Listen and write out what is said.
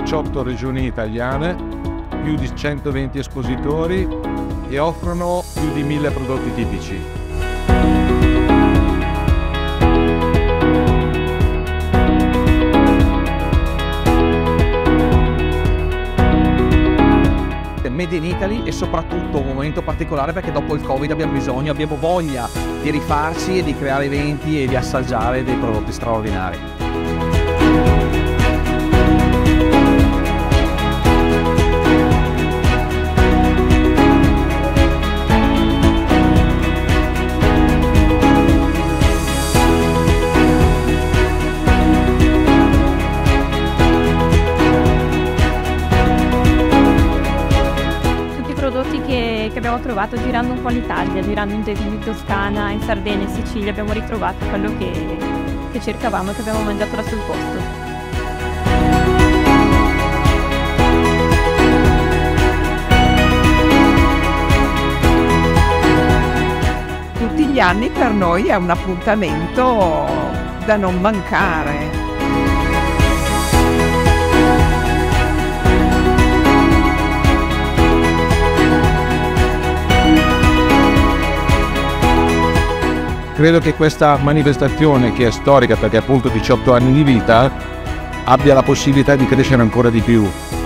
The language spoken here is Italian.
18 regioni italiane, più di 120 espositori e offrono più di 1000 prodotti tipici. Made in Italy e soprattutto un momento particolare perché dopo il Covid abbiamo voglia di rifarci e di creare eventi e di assaggiare dei prodotti straordinari. Prodotti che abbiamo trovato girando un po' l'Italia, girando in Toscana, in Sardegna, in Sicilia, abbiamo ritrovato quello che cercavamo e che abbiamo mangiato là sul posto. Tutti gli anni per noi è un appuntamento da non mancare. Credo che questa manifestazione, che è storica perché ha appunto 18 anni di vita, abbia la possibilità di crescere ancora di più.